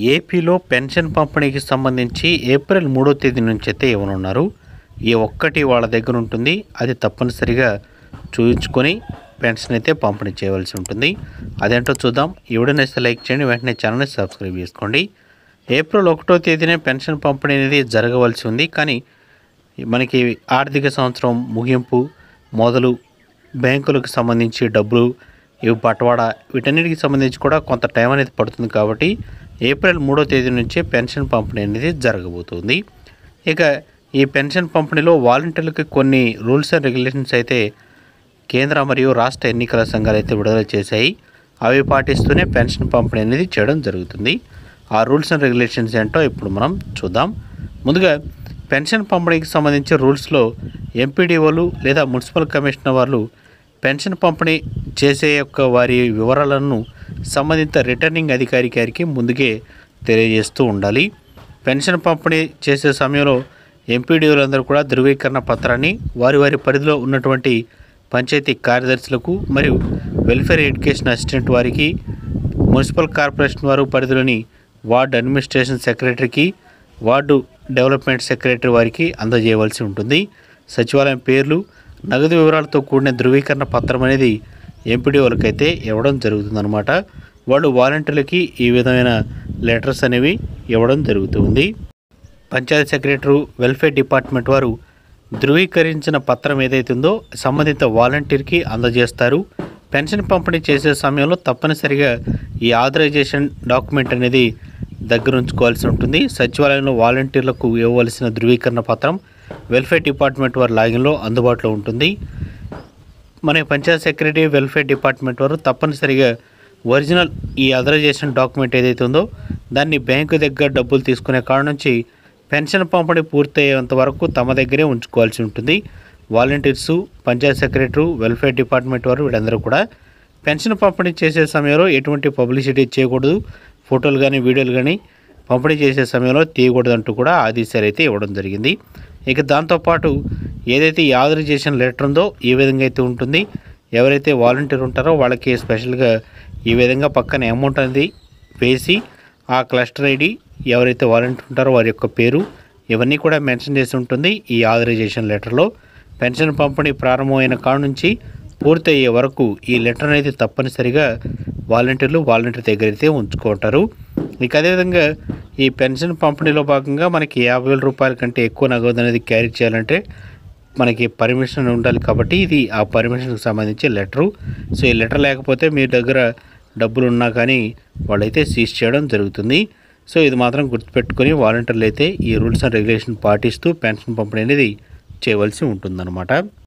ఏపీలో పెన్షన్ పంపిణీకి సంబంధించి ఏప్రిల్ 3వ తేదీ నుంచి అయితే ఇవ్వనున్నారు. ఈ ఒక్కటి వాళ్ళ దగ్గర ఉంటుంది. అది తప్పనిసరిగా చూయించుకొని పెన్షన్ అయితే పంపిణీ చేయవలసి ఉంటుంది. అదేంటో చూద్దాం. ఈ వీడియోని అయితే లైక్ చేయండి, వెంటనే ఛానల్ని సబ్స్క్రైబ్ చేసుకోండి. ఏప్రిల్ 1వ తేదీనే పెన్షన్ పంపిణీ అనేది జరగవలసి ఉంది. కానీ మనకి ఆర్థిక సంవత్సరం ముగింపు మొదలు, బ్యాంకులకు సంబంధించి డబ్బులు, ఇవి బట్వాడా, వీటన్నిటికి సంబంధించి కూడా కొంత టైం అనేది పడుతుంది. కాబట్టి ఏప్రిల్ 3వ తేదీ నుంచే పెన్షన్ పంపిణీ అనేది జరగబోతుంది. ఇక ఈ పెన్షన్ పంపిణీలో వాలంటీర్లకి కొన్ని రూల్స్ అండ్ రెగ్యులేషన్స్ అయితే కేంద్ర మరియు రాష్ట్ర ఎన్నికల సంఘాలు అయితే విడుదల చేశాయి. అవి పాటిస్తూనే పెన్షన్ పంపిణీ అనేది చేయడం జరుగుతుంది. ఆ రూల్స్ అండ్ రెగ్యులేషన్స్ ఏంటో ఇప్పుడు మనం చూద్దాం. ముందుగా పెన్షన్ పంపిణీకి సంబంధించి రూల్స్లో ఎంపీడీఓలు లేదా మున్సిపల్ కమిషనర్ వాళ్ళు పెన్షన్ పంపిణీ చేసే వారి వివరాలను సంబంధిత రిటర్నింగ్ అధికారి గారికి ముందుగే తెలియజేస్తూ ఉండాలి. పెన్షన్ పంపిణీ చేసే సమయంలో ఎంపీడీఓలందరూ కూడా ధృవీకరణ పత్రాన్ని వారి వారి పరిధిలో ఉన్నటువంటి పంచాయతీ కార్యదర్శులకు మరియు వెల్ఫేర్ ఎడ్యుకేషన్ అసిస్టెంట్ వారికి, మున్సిపల్ కార్పొరేషన్ వారు పరిధిలోని వార్డు అడ్మినిస్ట్రేషన్ సెక్రటరీకి, వార్డు డెవలప్మెంట్ సెక్రటరీ వారికి అందజేయవలసి ఉంటుంది. సచివాలయం పేర్లు, నగదు వివరాలతో కూడిన ధృవీకరణ పత్రం అనేది ఎంపీడీఓలకైతే ఇవ్వడం జరుగుతుందన్నమాట. వాళ్ళు వాలంటీర్లకి ఈ విధమైన లెటర్స్ అనేవి ఇవ్వడం జరుగుతుంది. పంచాయతీ సెక్రటరీ, వెల్ఫేర్ డిపార్ట్మెంట్ వారు ధృవీకరించిన పత్రం ఏదైతే ఉందో సంబంధిత వాలంటీర్కి అందజేస్తారు. పెన్షన్ పంపిణీ చేసే సమయంలో తప్పనిసరిగా ఈ ఆథరైజేషన్ డాక్యుమెంట్ అనేది దగ్గర ఉంచుకోవాల్సి ఉంటుంది. సచివాలయంలో వాలంటీర్లకు ఇవ్వవలసిన ధృవీకరణ పత్రం వెల్ఫేర్ డిపార్ట్మెంట్ వారి లాగిన్లో అందుబాటులో ఉంటుంది. మన పంచాయత్ సెక్రటరీ, వెల్ఫేర్ డిపార్ట్మెంట్ వారు తప్పనిసరిగా ఒరిజినల్ ఈ ఆథరైజేషన్ డాక్యుమెంట్ ఏదైతే ఉందో దాన్ని బ్యాంకు దగ్గర డబ్బులు తీసుకునే కాడ నుంచి పెన్షన్ పంపిణీ పూర్తయ్యేంత వరకు తమ దగ్గరే ఉంచుకోవాల్సి ఉంటుంది. Volunteers, panchayat secretary, welfare department వారు వీళ్ళందరూ కూడా పెన్షన్ పంపిణీ చేసే సమయంలో ఎటువంటి పబ్లిసిటీ చేయకూడదు. ఫోటోలు కానీ వీడియోలు కానీ పంపిణీ చేసే సమయంలో తీయకూడదంటూ కూడా ఆదేశాలు అయితే ఇవ్వడం జరిగింది. ఇక దాంతోపాటు ఏదైతే ఈ ఆథరైజేషన్ లెటర్ ఉందో ఈ విధంగా అయితే ఉంటుంది. ఎవరైతే వాలంటీర్ ఉంటారో వాళ్ళకి స్పెషల్గా ఈ విధంగా పక్కన అమౌంట్ అనేది వేసి ఆ క్లస్టర్ ఐడి, ఎవరైతే వాలంటీర్ ఉంటారో వారి యొక్క పేరు, ఇవన్నీ కూడా మెన్షన్ చేసి ఉంటుంది. ఈ ఆథరైజేషన్ లెటర్లో పెన్షన్ పంపిణీ ప్రారంభమైన కాడ నుంచి పూర్తయ్యే వరకు ఈ లెటర్ అనేది తప్పనిసరిగా వాలంటీర్ దగ్గర అయితే ఉంచుకుంటారు. ఇక అదేవిధంగా ఈ పెన్షన్ పంపిణీలో భాగంగా మనకి 50,000 రూపాయల కంటే ఎక్కువ నగదు అనేది క్యారీ చేయాలంటే మనకి పర్మిషన్ ఉండాలి. కాబట్టి ఇది ఆ పర్మిషన్కి సంబంధించి లెటరు. సో ఈ లెటర్ లేకపోతే మీ దగ్గర డబ్బులు ఉన్నా కానీ వాళ్ళైతే సీజ్ చేయడం జరుగుతుంది. సో ఇది మాత్రం గుర్తుపెట్టుకొని వాలంటీర్లు అయితే ఈ రూల్స్ అండ్ రెగ్యులేషన్ పాటిస్తూ పెన్షన్ పంపిణీ అనేది చేయవలసి ఉంటుందన్నమాట.